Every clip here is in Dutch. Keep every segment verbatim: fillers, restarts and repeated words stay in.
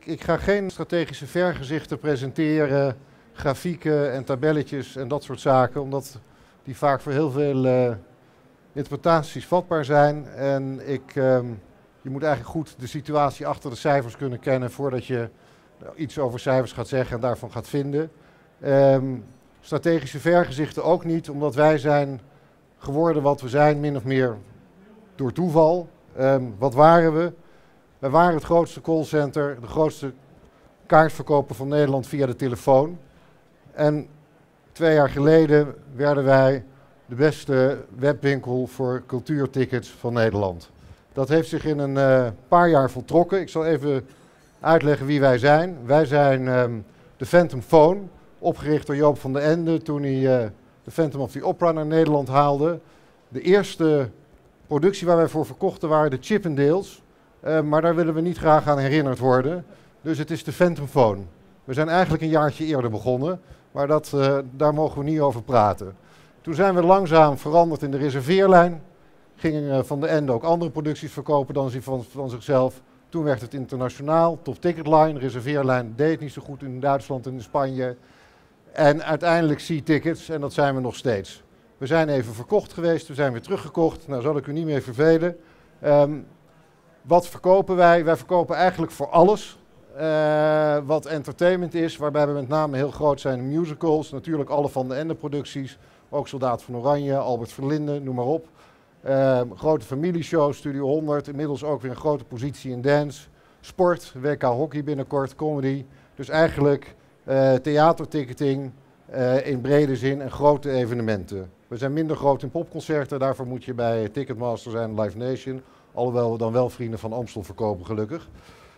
ik ga geen strategische vergezichten presenteren, grafieken en tabelletjes en dat soort zaken, omdat die vaak voor heel veel uh, interpretaties vatbaar zijn. En ik, um, je moet eigenlijk goed de situatie achter de cijfers kunnen kennen voordat je nou, iets over cijfers gaat zeggen en daarvan gaat vinden. Um, strategische vergezichten ook niet, omdat wij zijn geworden wat we zijn, min of meer door toeval. Um, wat waren we? Wij waren het grootste callcenter, de grootste kaartverkoper van Nederland via de telefoon. En twee jaar geleden werden wij de beste webwinkel voor cultuurtickets van Nederland. Dat heeft zich in een uh, paar jaar voltrokken. Ik zal even uitleggen wie wij zijn. Wij zijn um, de Phantom Phone, opgericht door Joop van den Ende toen hij uh, de Phantom of the Opera naar Nederland haalde. De eerste productie waar wij voor verkochten waren de Chippendales. Uh, maar daar willen we niet graag aan herinnerd worden. Dus het is de Phantom Phone. We zijn eigenlijk een jaartje eerder begonnen, maar dat, uh, daar mogen we niet over praten. Toen zijn we langzaam veranderd in de reserveerlijn. Gingen uh, Van den Ende ook andere producties verkopen dan van, van zichzelf. Toen werd het internationaal, Top Ticket Line, reserveerlijn deed het niet zo goed in Duitsland en in Spanje. En uiteindelijk C-Tickets, en dat zijn we nog steeds. We zijn even verkocht geweest, we zijn weer teruggekocht. Nou zal ik u niet meer vervelen. Um, wat verkopen wij? Wij verkopen eigenlijk voor alles uh, wat entertainment is, waarbij we met name heel groot zijn in musicals. Natuurlijk alle Van den Ende producties, ook Soldaat van Oranje, Albert Verlinde, noem maar op. Uh, grote familieshows, Studio honderd, inmiddels ook weer een grote positie in dance. Sport, W K hockey binnenkort, comedy. Dus eigenlijk uh, theaterticketing uh, in brede zin en grote evenementen. We zijn minder groot in popconcerten, daarvoor moet je bij Ticketmaster zijn, Live Nation. Alhoewel we dan wel vrienden van Amstel verkopen, gelukkig.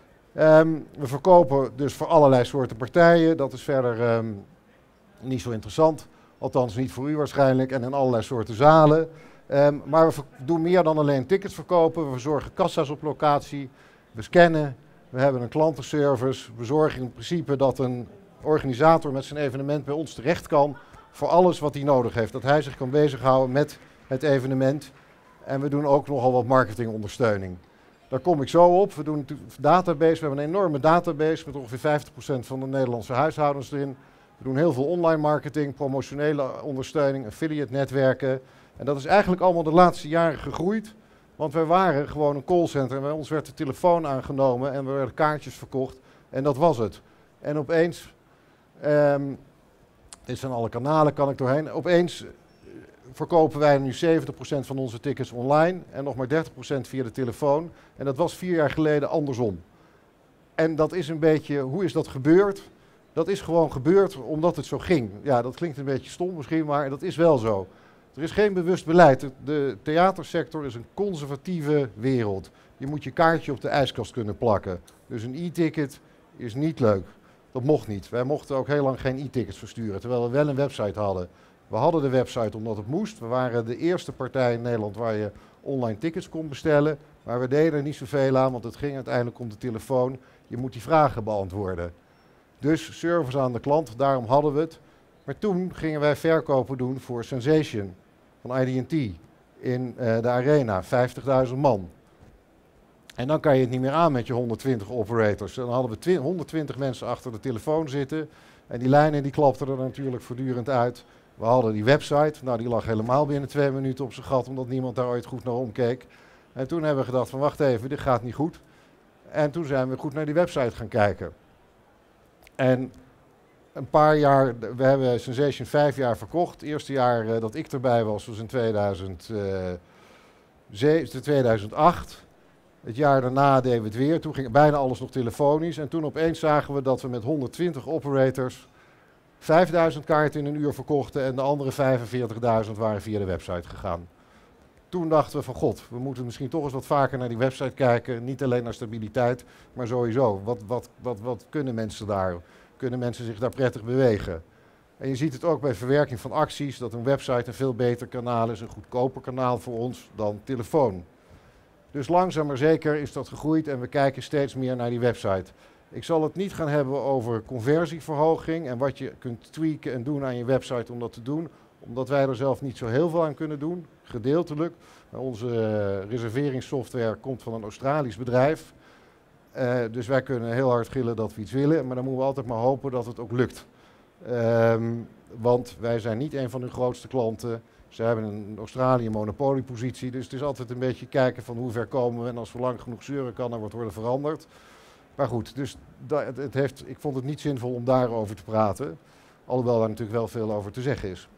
Um, we verkopen dus voor allerlei soorten partijen. Dat is verder um, niet zo interessant. Althans niet voor u waarschijnlijk. En in allerlei soorten zalen. Um, maar we doen meer dan alleen tickets verkopen. We verzorgen kassa's op locatie. We scannen. We hebben een klantenservice. We zorgen in principe dat een organisator met zijn evenement bij ons terecht kan voor alles wat hij nodig heeft. Dat hij zich kan bezighouden met het evenement. En we doen ook nogal wat marketingondersteuning. Daar kom ik zo op. We doen een database. We hebben een enorme database met ongeveer vijftig procent van de Nederlandse huishoudens erin. We doen heel veel online marketing, promotionele ondersteuning, affiliate netwerken. En dat is eigenlijk allemaal de laatste jaren gegroeid. Want wij waren gewoon een callcenter en bij ons werd de telefoon aangenomen en er werden kaartjes verkocht. En dat was het. En opeens, um, dit zijn alle kanalen, kan ik doorheen. Opeens verkopen wij nu zeventig procent van onze tickets online en nog maar dertig procent via de telefoon. En dat was vier jaar geleden andersom. En dat is een beetje, hoe is dat gebeurd? Dat is gewoon gebeurd omdat het zo ging. Ja, dat klinkt een beetje stom misschien, maar dat is wel zo. Er is geen bewust beleid. De theatersector is een conservatieve wereld. Je moet je kaartje op de ijskast kunnen plakken. Dus een e-ticket is niet leuk. Dat mocht niet. Wij mochten ook heel lang geen e-tickets versturen, terwijl we wel een website hadden. We hadden de website omdat het moest. We waren de eerste partij in Nederland waar je online tickets kon bestellen. Maar we deden er niet zoveel aan, want het ging uiteindelijk om de telefoon. Je moet die vragen beantwoorden. Dus service aan de klant, daarom hadden we het. Maar toen gingen wij verkopen doen voor Sensation van I D and T in uh, de Arena, vijftigduizend man. En dan kan je het niet meer aan met je honderdtwintig operators. En dan hadden we honderdtwintig mensen achter de telefoon zitten. En die lijnen die klapten er natuurlijk voortdurend uit. We hadden die website, nou die lag helemaal binnen twee minuten op zijn gat, omdat niemand daar ooit goed naar omkeek. En toen hebben we gedacht van wacht even, dit gaat niet goed. En toen zijn we goed naar die website gaan kijken. En een paar jaar, we hebben Sensation vijf jaar verkocht. Het eerste jaar uh, dat ik erbij was, was in tweeduizend zeven, tweeduizend acht. Het jaar daarna deden we het weer. Toen ging bijna alles nog telefonisch. En toen opeens zagen we dat we met honderdtwintig operators vijfduizend kaarten in een uur verkochten en de andere vijfenveertigduizend waren via de website gegaan. Toen dachten we van god, we moeten misschien toch eens wat vaker naar die website kijken. Niet alleen naar stabiliteit, maar sowieso. Wat, wat, wat, wat kunnen mensen daar? Kunnen mensen zich daar prettig bewegen? En je ziet het ook bij verwerking van acties, dat een website een veel beter kanaal is, een goedkoper kanaal voor ons dan telefoon. Dus langzaam maar zeker is dat gegroeid en we kijken steeds meer naar die website. Ik zal het niet gaan hebben over conversieverhoging en wat je kunt tweaken en doen aan je website om dat te doen. Omdat wij er zelf niet zo heel veel aan kunnen doen, gedeeltelijk. Onze uh, reserveringssoftware komt van een Australisch bedrijf. Uh, dus wij kunnen heel hard gillen dat we iets willen, maar dan moeten we altijd maar hopen dat het ook lukt. Um, want wij zijn niet een van hun grootste klanten. Ze hebben in Australië een monopoliepositie, dus het is altijd een beetje kijken van hoe ver komen we. En als we lang genoeg zeuren kan er wat worden veranderd. Maar goed, dus dat, het heeft, ik vond het niet zinvol om daarover te praten. Alhoewel er natuurlijk wel veel over te zeggen is.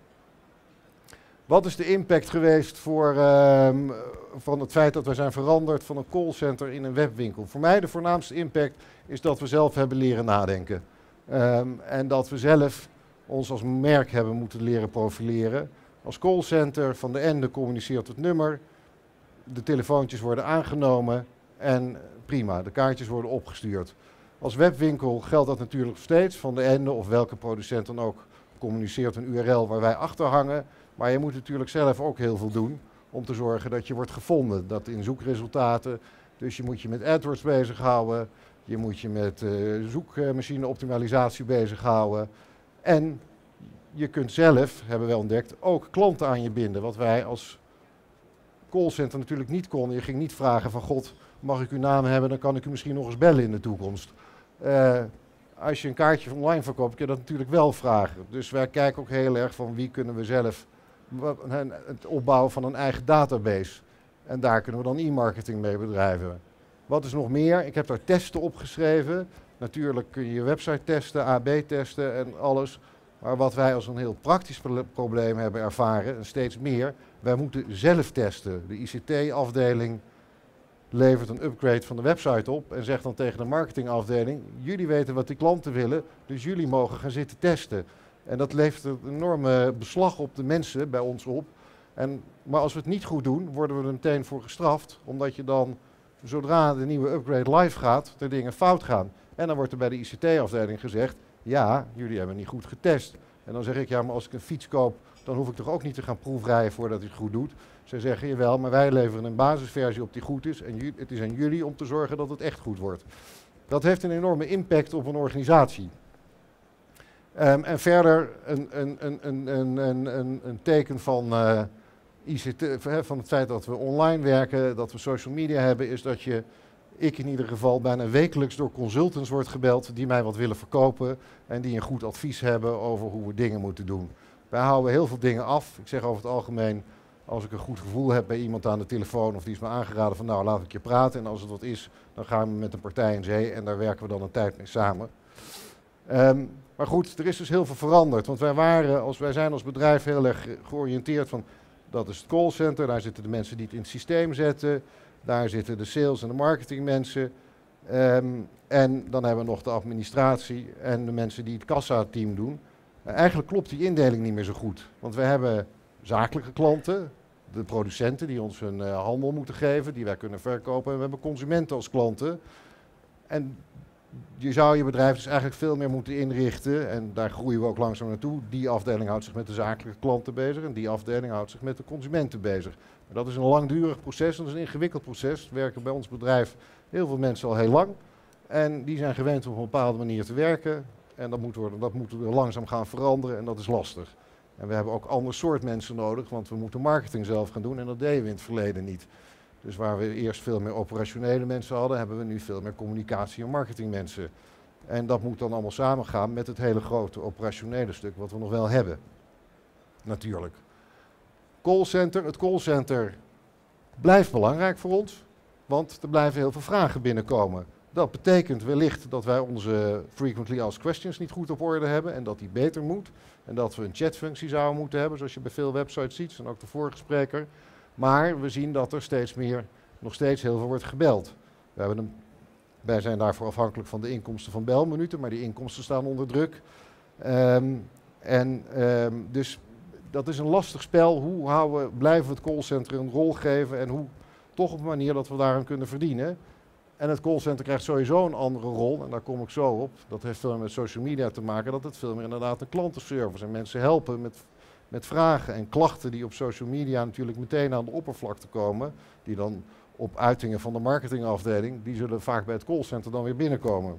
Wat is de impact geweest voor, uh, van het feit dat we zijn veranderd van een callcenter in een webwinkel? Voor mij de voornaamste impact is dat we zelf hebben leren nadenken. Um, en dat we zelf ons als merk hebben moeten leren profileren. Als callcenter van de Ende communiceert het nummer, de telefoontjes worden aangenomen en prima, de kaartjes worden opgestuurd. Als webwinkel geldt dat natuurlijk nog steeds. Van de Ende of welke producent dan ook communiceert een U R L waar wij achter hangen. Maar je moet natuurlijk zelf ook heel veel doen om te zorgen dat je wordt gevonden. Dat in zoekresultaten, dus je moet je met AdWords bezighouden. Je moet je met uh, zoekmachine-optimalisatie bezighouden. En je kunt zelf, hebben we ontdekt, ook klanten aan je binden. Wat wij als callcenter natuurlijk niet konden. Je ging niet vragen van god, mag ik uw naam hebben, dan kan ik u misschien nog eens bellen in de toekomst. Uh, als je een kaartje online verkoopt, kun je dat natuurlijk wel vragen. Dus wij kijken ook heel erg van wie kunnen we zelf, het opbouwen van een eigen database. En daar kunnen we dan e-marketing mee bedrijven. Wat is nog meer? Ik heb daar testen opgeschreven. Natuurlijk kun je je website testen, A B testen en alles. Maar wat wij als een heel praktisch probleem hebben ervaren, en steeds meer, wij moeten zelf testen. De I C T-afdeling levert een upgrade van de website op en zegt dan tegen de marketingafdeling, jullie weten wat die klanten willen, dus jullie mogen gaan zitten testen. En dat levert een enorme beslag op de mensen bij ons op. En, maar als we het niet goed doen, worden we er meteen voor gestraft, omdat je dan, zodra de nieuwe upgrade live gaat, er dingen fout gaan. En dan wordt er bij de I C T-afdeling gezegd, ja, jullie hebben niet goed getest. En dan zeg ik, ja, maar als ik een fiets koop, dan hoef ik toch ook niet te gaan proefrijden voordat hij het goed doet. Zij zeggen, jawel, maar wij leveren een basisversie op die goed is en ju- het is aan jullie om te zorgen dat het echt goed wordt. Dat heeft een enorme impact op een organisatie. Um, en verder een, een, een, een, een, een, een teken van, uh, I C T, van het feit dat we online werken, dat we social media hebben, is dat je, ik in ieder geval, bijna wekelijks door consultants wordt gebeld die mij wat willen verkopen en die een goed advies hebben over hoe we dingen moeten doen. Wij houden heel veel dingen af. Ik zeg over het algemeen, als ik een goed gevoel heb bij iemand aan de telefoon of die is me aangeraden van nou laat ik je praten en als het wat is, dan gaan we met een partij in zee en daar werken we dan een tijd mee samen. Um, maar goed, er is dus heel veel veranderd, want wij, waren, als, wij zijn als bedrijf heel erg georiënteerd van dat is het callcenter, daar zitten de mensen die het in het systeem zetten, daar zitten de sales en de marketingmensen um, en dan hebben we nog de administratie en de mensen die het kassa-team doen. Uh, eigenlijk klopt die indeling niet meer zo goed, want we hebben zakelijke klanten, de producenten die ons hun uh, handel moeten geven, die wij kunnen verkopen en we hebben consumenten als klanten. En je zou je bedrijf dus eigenlijk veel meer moeten inrichten en daar groeien we ook langzaam naartoe. Die afdeling houdt zich met de zakelijke klanten bezig en die afdeling houdt zich met de consumenten bezig. Maar dat is een langdurig proces en dat is een ingewikkeld proces. Er werken bij ons bedrijf heel veel mensen al heel lang en die zijn gewend om op een bepaalde manier te werken. En dat moeten we, dat moeten we langzaam gaan veranderen en dat is lastig. En we hebben ook ander soort mensen nodig, want we moeten marketing zelf gaan doen en dat deden we in het verleden niet. Dus waar we eerst veel meer operationele mensen hadden, hebben we nu veel meer communicatie- en marketingmensen. En dat moet dan allemaal samengaan met het hele grote operationele stuk wat we nog wel hebben. Natuurlijk. Callcenter. Het callcenter blijft belangrijk voor ons, want er blijven heel veel vragen binnenkomen. Dat betekent wellicht dat wij onze frequently asked questions niet goed op orde hebben en dat die beter moet. En dat we een chatfunctie zouden moeten hebben, zoals je bij veel websites ziet, en ook de vorige spreker. Maar we zien dat er steeds meer, nog steeds heel veel wordt gebeld. We hebben een, wij zijn daarvoor afhankelijk van de inkomsten van belminuten, maar die inkomsten staan onder druk. Um, en um, dus dat is een lastig spel. Hoe houden we, blijven we het callcenter een rol geven en hoe toch op een manier dat we daaraan kunnen verdienen. En het callcenter krijgt sowieso een andere rol, en daar kom ik zo op. Dat heeft veel met social media te maken, dat het veel meer inderdaad een klantenservice en mensen helpen met, met vragen en klachten die op social media natuurlijk meteen aan de oppervlakte komen, die dan op uitingen van de marketingafdeling, die zullen vaak bij het callcenter dan weer binnenkomen.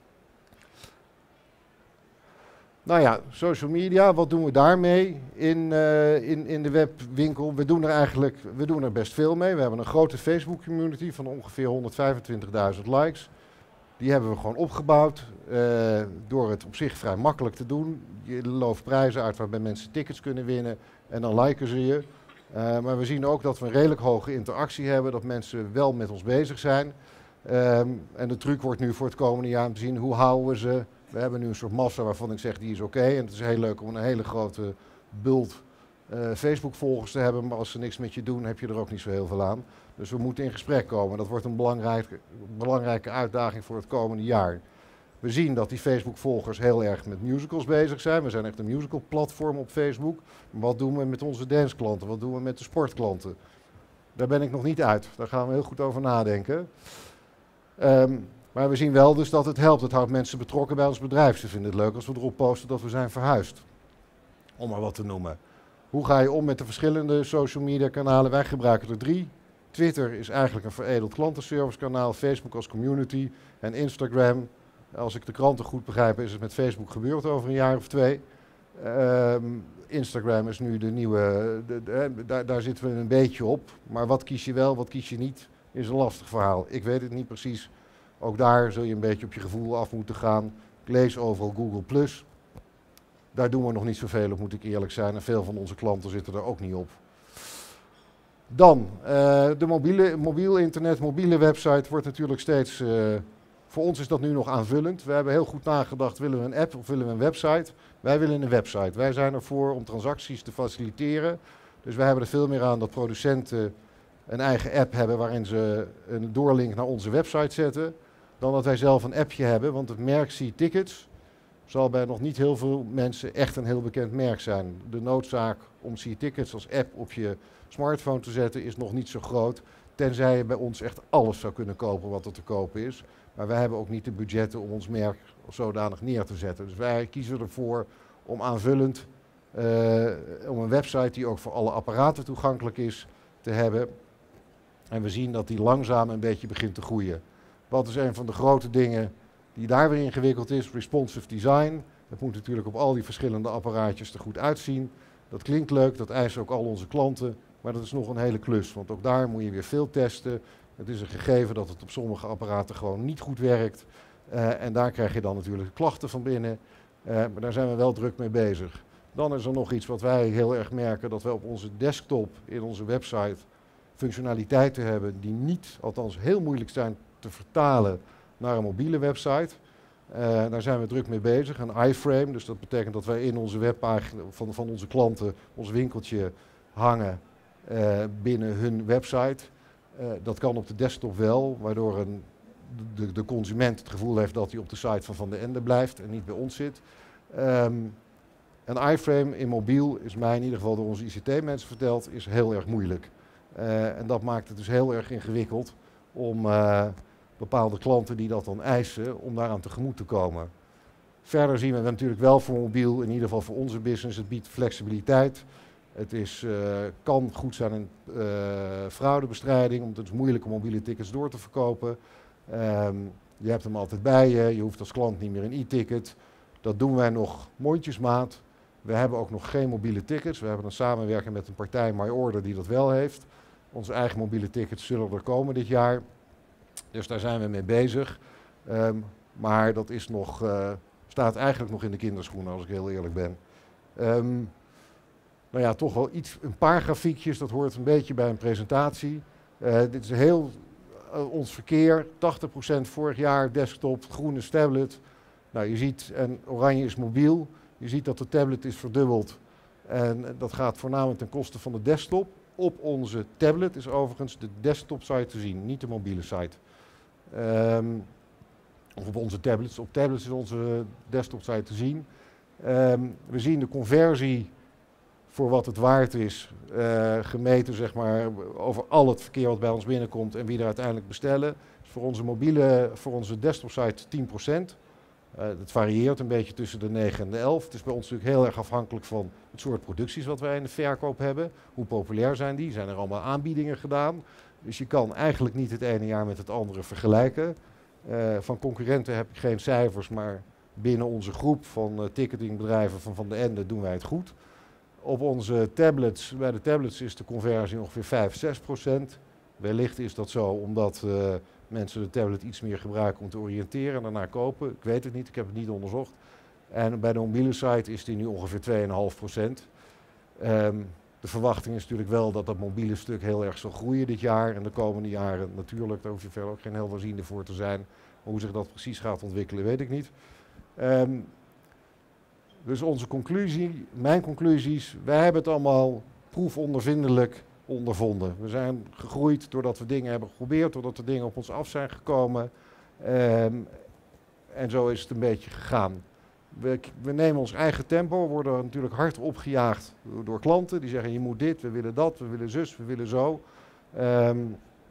Nou ja, social media, wat doen we daarmee in, uh, in, in de webwinkel? We doen er eigenlijk we doen er best veel mee. We hebben een grote Facebook community van ongeveer honderdvijfentwintigduizend likes. Die hebben we gewoon opgebouwd uh, door het op zich vrij makkelijk te doen. Je looft prijzen uit waarbij mensen tickets kunnen winnen en dan liken ze je. Uh, maar we zien ook dat we een redelijk hoge interactie hebben, dat mensen wel met ons bezig zijn. Um, en de truc wordt nu voor het komende jaar om te zien hoe houden we ze. We hebben nu een soort massa waarvan ik zeg die is oké. Okay. En het is heel leuk om een hele grote bult uh, Facebook-volgers te hebben. Maar als ze niks met je doen, heb je er ook niet zo heel veel aan. Dus we moeten in gesprek komen. Dat wordt een belangrijke, belangrijke uitdaging voor het komende jaar. We zien dat die Facebook-volgers heel erg met musicals bezig zijn. We zijn echt een musical-platform op Facebook. Maar wat doen we met onze dansklanten? Wat doen we met de sportklanten? Daar ben ik nog niet uit. Daar gaan we heel goed over nadenken. Um, maar we zien wel dus dat het helpt. Het houdt mensen betrokken bij ons bedrijf. Ze vinden het leuk als we erop posten dat we zijn verhuisd. Om maar wat te noemen. Hoe ga je om met de verschillende social media kanalen? Wij gebruiken er drie. Twitter is eigenlijk een veredeld klantenservice kanaal. Facebook als community. En Instagram, als ik de kranten goed begrijp, is het met Facebook gebeurd over een jaar of twee. Um, Instagram is nu de nieuwe, de, de, de, daar, daar zitten we een beetje op. Maar wat kies je wel, wat kies je niet, is een lastig verhaal. Ik weet het niet precies. Ook daar zul je een beetje op je gevoel af moeten gaan. Ik lees overal Google plus. Daar doen we nog niet zoveel op, moet ik eerlijk zijn. En veel van onze klanten zitten er ook niet op. Dan, uh, de mobiele, mobiel internet, mobiele website wordt natuurlijk steeds... Uh, voor ons is dat nu nog aanvullend. We hebben heel goed nagedacht, willen we een app of willen we een website? Wij willen een website. Wij zijn ervoor om transacties te faciliteren. Dus wij hebben er veel meer aan dat producenten een eigen app hebben waarin ze een doorlink naar onze website zetten. Dan dat wij zelf een appje hebben, want het merk SeaTickets zal bij nog niet heel veel mensen echt een heel bekend merk zijn. De noodzaak om SeaTickets als app op je smartphone te zetten is nog niet zo groot. Tenzij je bij ons echt alles zou kunnen kopen wat er te kopen is. Maar wij hebben ook niet de budgetten om ons merk zodanig neer te zetten. Dus wij kiezen ervoor om aanvullend, uh, om een website die ook voor alle apparaten toegankelijk is, te hebben. En we zien dat die langzaam een beetje begint te groeien. Wat is een van de grote dingen die daar weer ingewikkeld is? Responsive design. Dat moet natuurlijk op al die verschillende apparaatjes er goed uitzien. Dat klinkt leuk, dat eisen ook al onze klanten. Maar dat is nog een hele klus, want ook daar moet je weer veel testen. Het is een gegeven dat het op sommige apparaten gewoon niet goed werkt. Uh, en daar krijg je dan natuurlijk klachten van binnen. Uh, maar daar zijn we wel druk mee bezig. Dan is er nog iets wat wij heel erg merken, dat we op onze desktop in onze website functionaliteiten hebben die niet, althans heel moeilijk zijn te vertalen naar een mobiele website. Uh, daar zijn we druk mee bezig. Een iframe, dus dat betekent dat wij in onze webpagina van, van onze klanten ons winkeltje hangen uh, binnen hun website. Uh, dat kan op de desktop wel, waardoor een, de, de consument het gevoel heeft dat hij op de site van Van de Ende blijft en niet bij ons zit. Um, een iframe in mobiel is mij in ieder geval door onze I C T-mensen verteld, is heel erg moeilijk. Uh, en dat maakt het dus heel erg ingewikkeld om uh, bepaalde klanten die dat dan eisen, om daaraan tegemoet te komen. Verder zien we natuurlijk wel voor mobiel, in ieder geval voor onze business, het biedt flexibiliteit. Het is, uh, kan goed zijn in uh, fraudebestrijding, omdat het is moeilijk om mobiele tickets door te verkopen. Um, je hebt hem altijd bij je, je hoeft als klant niet meer een e-ticket. Dat doen wij nog mondjesmaat. We hebben ook nog geen mobiele tickets. We hebben een samenwerking met een partij, MyOrder, die dat wel heeft. Onze eigen mobiele tickets zullen er komen dit jaar. Dus daar zijn we mee bezig. Um, maar dat is nog, uh, staat eigenlijk nog in de kinderschoenen, als ik heel eerlijk ben. Um, nou ja, toch wel iets, een paar grafiekjes, dat hoort een beetje bij een presentatie. Uh, dit is heel uh, ons verkeer, tachtig procent vorig jaar desktop, groen is tablet. Nou, je ziet, en oranje is mobiel. Je ziet dat de tablet is verdubbeld. En dat gaat voornamelijk ten koste van de desktop. Op onze tablet is overigens de desktop site te zien, niet de mobiele site. Um, of op onze tablets. Op tablets is onze desktop site te zien. Um, we zien de conversie voor wat het waard is, uh, gemeten zeg maar, over al het verkeer wat bij ons binnenkomt en wie er uiteindelijk bestellen. Dus voor onze mobiele, voor onze desktop site tien procent. Uh, dat varieert een beetje tussen de negen en de elf. Het is bij ons natuurlijk heel erg afhankelijk van het soort producties wat wij in de verkoop hebben. Hoe populair zijn die? Zijn er allemaal aanbiedingen gedaan? Dus je kan eigenlijk niet het ene jaar met het andere vergelijken. Uh, van concurrenten heb ik geen cijfers, maar binnen onze groep van uh, ticketingbedrijven van Van de Ende doen wij het goed. Op onze tablets, bij de tablets is de conversie ongeveer vijf, zes procent. Wellicht is dat zo omdat uh, mensen de tablet iets meer gebruiken om te oriënteren en daarna kopen. Ik weet het niet, ik heb het niet onderzocht. En bij de mobiele site is die nu ongeveer twee komma vijf procent. Um, de verwachting is natuurlijk wel dat dat mobiele stuk heel erg zal groeien dit jaar en de komende jaren natuurlijk. Daar hoef je verder ook geen helderziende voor te zijn. Maar hoe zich dat precies gaat ontwikkelen, weet ik niet. Um, dus onze conclusie, mijn conclusies, wij hebben het allemaal proefondervindelijk ondervonden. We zijn gegroeid doordat we dingen hebben geprobeerd, doordat er dingen op ons af zijn gekomen. Um, en zo is het een beetje gegaan. We, we nemen ons eigen tempo, worden natuurlijk hard opgejaagd door, door klanten. Die zeggen je moet dit, we willen dat, we willen zus, we willen zo. Um,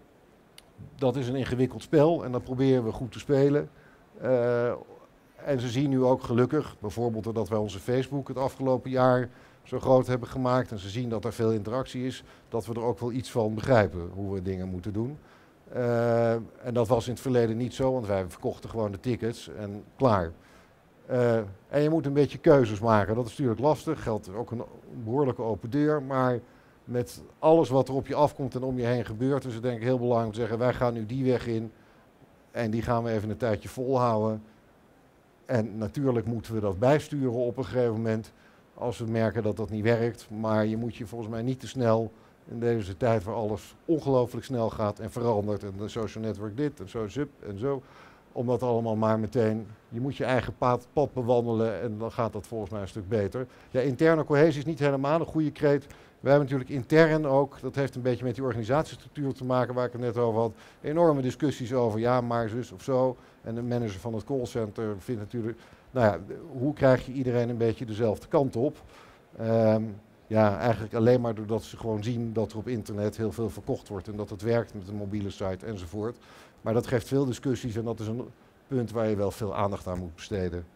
dat is een ingewikkeld spel en dat proberen we goed te spelen. Uh, en ze zien nu ook gelukkig, bijvoorbeeld dat wij onze Facebook het afgelopen jaar zo groot hebben gemaakt. En ze zien dat er veel interactie is, dat we er ook wel iets van begrijpen hoe we dingen moeten doen. Uh, en dat was in het verleden niet zo, want wij verkochten gewoon de tickets en klaar. Uh, en je moet een beetje keuzes maken. Dat is natuurlijk lastig. Geldt ook een behoorlijke open deur. Maar met alles wat er op je afkomt en om je heen gebeurt, is het denk ik heel belangrijk om te zeggen, wij gaan nu die weg in. En die gaan we even een tijdje volhouden. En natuurlijk moeten we dat bijsturen op een gegeven moment. Als we merken dat dat niet werkt. Maar je moet je volgens mij niet te snel, in deze tijd waar alles ongelooflijk snel gaat en verandert. En de social network dit en zo zup en zo. Om dat allemaal maar meteen, je moet je eigen pad, pad bewandelen en dan gaat dat volgens mij een stuk beter. Ja, interne cohesie is niet helemaal een goede kreet. We hebben natuurlijk intern ook, dat heeft een beetje met die organisatiestructuur te maken waar ik het net over had, enorme discussies over ja, maar zus of zo. En de manager van het callcenter vindt natuurlijk, nou ja, hoe krijg je iedereen een beetje dezelfde kant op? Um, ja, eigenlijk alleen maar doordat ze gewoon zien dat er op internet heel veel verkocht wordt en dat het werkt met een mobiele site enzovoort. Maar dat geeft veel discussies en dat is een punt waar je wel veel aandacht aan moet besteden.